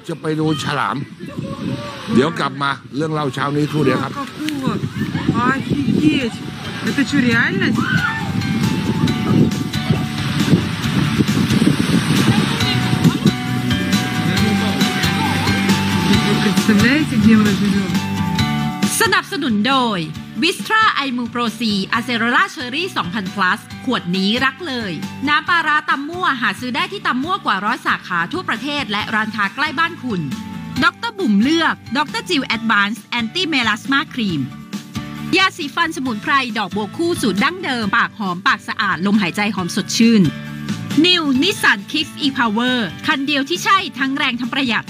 จะไปดูฉลามเดี๋ยวกลับมาเรื่องเล่าเช้านี้ครู่เดียวครับ Офигеть! Это что, реальность? Вы представляете, где мы живем? สนับสนุนโดยวิสตราไอมูโปรซีอะเซโรล่าเชอรี่ 2,000 plus ขวดนี้รักเลยน้ำปลาร้าตำมั่วหาซื้อได้ที่ตำมั่วกว่า100 สาขาทั่วประเทศและร้านค้าใกล้บ้านคุณดร.บุ๋มเลือกดร.จิวแอดวานซ์แอนตี้เมลาสมาครีมยาสีฟันสมุนไพรดอกบัวคู่สูตรดั้งเดิมปากหอมปากสะอาดลมหายใจหอมสดชื่น New Nissan Kicks e-Power คันเดียวที่ใช่ทั้งแรงทั้งประหยัด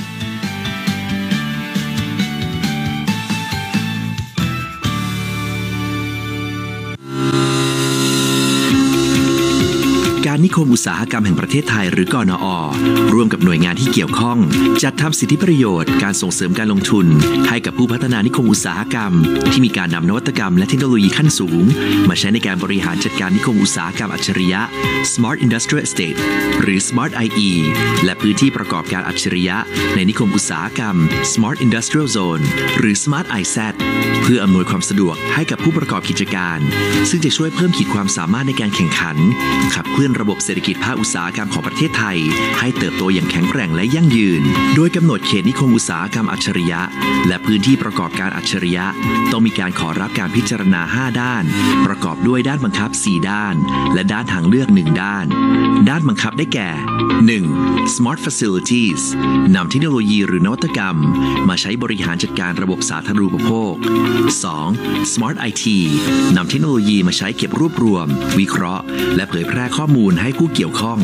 การนิคมอุตสาหกรรมแห่งประเทศไทยหรือกนอ.ร่วมกับหน่วยงานที่เกี่ยวข้องจัดทำสิทธิประโยชน์การส่งเสริมการลงทุนให้กับผู้พัฒนานิคมอุตสาหกรรมที่มีการนำนวัตกรรมและเทคโนโลยีขั้นสูงมาใช้ในการบริหารจัดการนิคมอุตสาหกรรมอัจฉริยะ Smart Industrial Estate หรือ Smart IE และพื้นที่ประกอบการอัจฉริยะในนิคมอุตสาหกรรม Smart Industrial Zone หรือ Smart IZ เพื่ออำนวยความสะดวกให้กับผู้ประกอบกิจการซึ่งจะช่วยเพิ่มขีดความสามารถในการแข่งขันขับเคลื่อนระบบเศรษฐกิจภาคอุตสาหกรรมของประเทศไทยให้เติบโตอย่างแข็งแกร่งและยั่งยืนโดยกำหนดเขตนิคมอุตสาหกรรมอัจฉริยะและพื้นที่ประกอบการอัจฉริยะต้องมีการขอรับการพิจารณา5ด้านประกอบด้วยด้านบังคับ4ด้านและด้านทางเลือก1ด้านด้านบังคับได้แก่ 1. Smart Facilities นำเทคโนโลยีหรือนวัตกรรมมาใช้บริหารจัดการระบบสาธารณูปโภค 2. Smart IT นำเทคโนโลยีมาใช้เก็บรวบรวมวิเคราะห์และเผยแพร่ข้อมูลให้ผู้เกี่ยวข้อง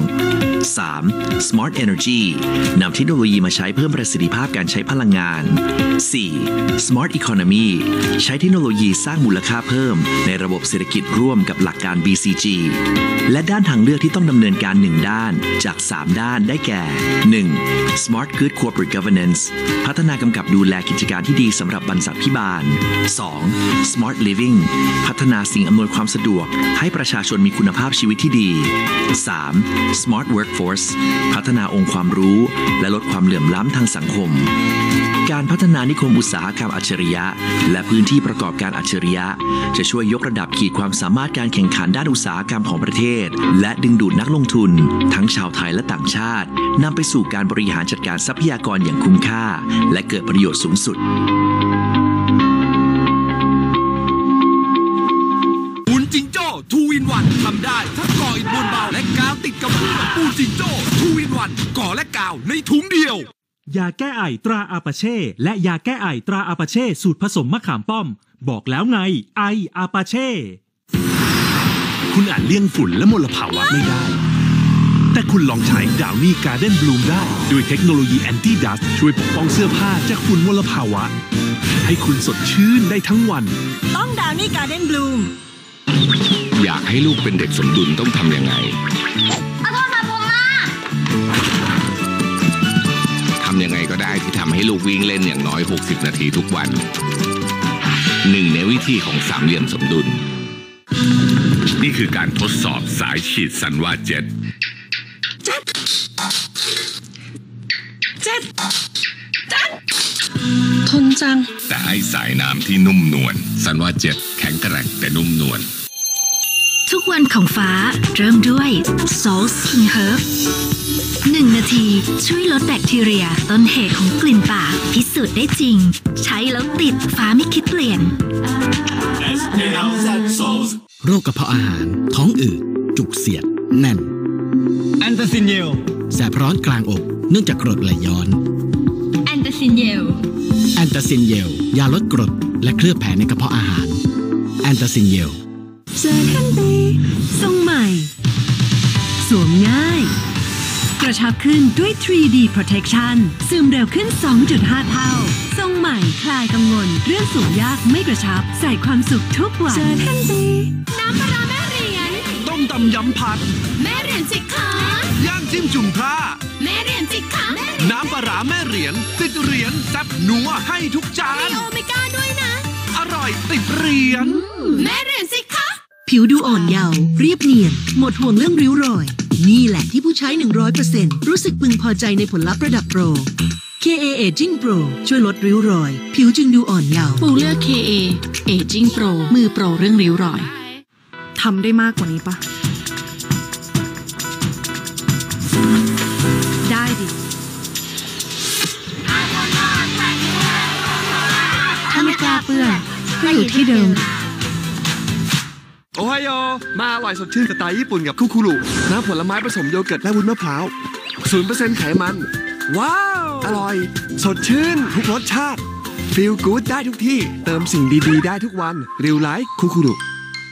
3. Smart Energy นำเทคโนโลยีมาใช้เพิ่มประสิทธิภาพการใช้พลังงาน 4. Smart Economy ใช้เทคโนโลยีสร้างมูลค่าเพิ่มในระบบเศรษฐกิจร่วมกับหลักการ BCG และด้านทางเลือกที่ต้องดำเนินการ1ด้านจาก3ด้านได้แก่ 1. Smart Good Corporate Governance พัฒนากำกับดูแลกิจการที่ดีสำหรับบรรษัทพิบาล 2. Smart Living พัฒนาสิ่งอำนวยความสะดวกให้ประชาชนมีคุณภาพชีวิตที่ดี 3. Smart Workforce พัฒนาองค์ความรู้และลดความเหลื่อมล้ำทางสังคมการพัฒนานิคมอุตสาหกรรมอัจฉริยะและพื้นที่ประกอบการอัจฉริยะจะช่วยยกระดับขีดความสามารถการแข่งขันด้านอุตสาหกรรมของประเทศและดึงดูดนักลงทุนทั้งชาวไทยและต่างชาตินำไปสู่การบริหารจัดการทรัพยากรอย่างคุ้มค่าและเกิดประโยชน์สูงสุดปูนจิงโจ้ทูอินวันทำได้ทั้งก่ออิฐมวลเบาและกาวติดกับเพื่อปูนจิงโจ้ทูอินวันก่อและกาวในถุงเดียวยาแก้ไอตราอาปาเช่และยาแก้ไอตราอาปาเช่สูตรผสมมะขามป้อมบอกแล้วไงไออาปาเช่คุณอาจเลี่ยงฝุ่นและมลภาวะไม่ได้แต่คุณลองใช้ดาวนี่การ์เด้นบลูมได้ด้วยเทคโนโลยีแอนตี้ดัสต์ช่วยปกป้องเสื้อผ้าจากฝุ่นมลภาวะให้คุณสดชื่นได้ทั้งวันต้องดาวนี่การ์เด้นบลูมอยากให้ลูกเป็นเด็กสมดุลต้องทำยังไงทำยังไงก็ได้ที่ทำให้ลูกวิ่งเล่นอย่างน้อย60นาทีทุกวันหนึ่งในวิธีของสามเหลี่ยมสมดุลนี่คือการทดสอบสายฉีดซันวาเจ็ตทนจังแต่ให้สายน้ำที่นุ่มนวลซันวาเจ็ตแข็งแกร่งแต่นุ่มนวลทุกวันของฟ้าเริ่มด้วย Salt King Herb 1 นาทีช่วยลดแบคทีเรียต้นเหตุของกลิ่นปากพิสูจน์ได้จริงใช้แล้วติดฟ้าไม่คิดเปลี่ยนโรคกระเพาะอาหารท้องอืดจุกเสียดแน่นแอนตาซินเยลแสบร้อนกลางอกเนื่องจากกรดไหลย้อนแอนตาซินเยลยาลดกรดและเคลือบแผลในกระเพาะอาหารแอนตาซินเยลเจอทันทีทรงใหม่สวมง่ายกระชับขึ้นด้วย 3D Protection ซึมเร็วขึ้น 2.5 เท่าทรงใหม่คลายกังวลเรื่องสวมยากไม่กระชับใส่ความสุขทุกวันเจอทันทีน้ำปลาแม่เหรียญต้มตำยำผัดแม่เหรียญจิกขาย่างจิ้มจุ่มพระแม่เหรียญจิกขาน้ำปลาแม่เหรียญติดเหรียญแซ่บนัวให้ทุกจานมีโอเมก้าด้วยนะอร่อยติดเหรียญแม่เหรียญจิกขาผิวดูอ่อนเยาว์เรียบเนียนหมดห่วงเรื่องริ้วรอยนี่แหละที่ผู้ใช้ 100% รู้สึกพึงพอใจในผลลัพธ์ระดับโปร KA Aging Pro ช่วยลดริ้วรอย ผิวจึงดูอ่อนเยาว์ปูเลือก KA Aging Pro มือโปรเรื่องริ้วรอยทำได้มากกว่านี้ปะได้ดิถ้าไม่กล้าเปื้อนก็อยู่ที่เดิมโอไฮโอมาอร่อยสดชื่นสไตล์ญี่ปุ่นกับคุคุรุน้ำผลไม้ผสมโยเกิร์ตและวุ้นมะพร้าว 0% ไขมัน ว้าว อร่อย สดชื่นทุกรสชาติฟีลกู๊ดได้ทุกที่เติมสิ่งดีๆได้ทุกวันริวไลท์คุคุรุ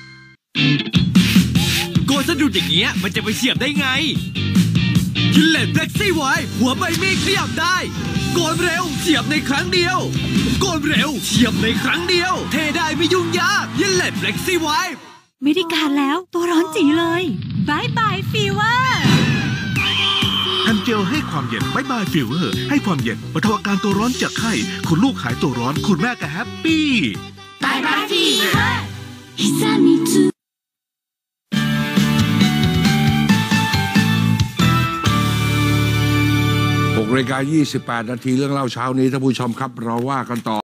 โกนสะดุดอย่างเงี้ยมันจะไปเฉียบได้ไงยินเลตเฟล็กซี่ไวหัวใบมีดขยับได้โกนเร็วเฉียบในครั้งเดียวโกนเร็วเฉียบในครั้งเดียวเทได้ไม่ยุ่งยากยินเลตเฟล็กซี่ไวไม่ได้การแล้วตัวร้อนจีเลยบายบายฟีเวอร์แฮมเจลให้ความเย็นบายบายฟีเวอร์ให้ความเย็นบรรเทาอาการตัวร้อนจากไข้คุณลูกหายตัวร้อนคุณแม่ก็แฮปปี้บายบายฟีเวอร์ 6 นาฬิกา 28 นาทีเรื่องเล่าเช้านี้ท่านผู้ชมครับเราว่ากันต่อ